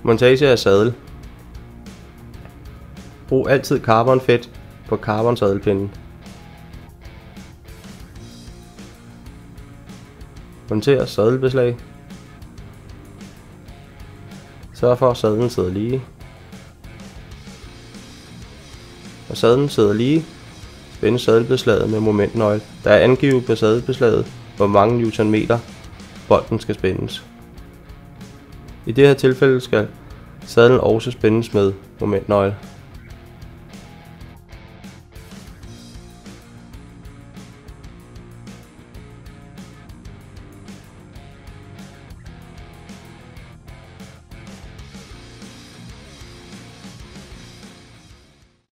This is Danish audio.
Montage af sadel. Brug altid carbonfedt på carbonsadelpinden. Monter sadelbeslag. Sørg for at sadlen sidder lige. Når sadlen sidder lige, spændes sadelbeslaget med momentnøgle. Der er angivet på sadelbeslaget, hvor mange newtonmeter bolden skal spændes. I det her tilfælde skal sadlen også spændes med momentnøgle.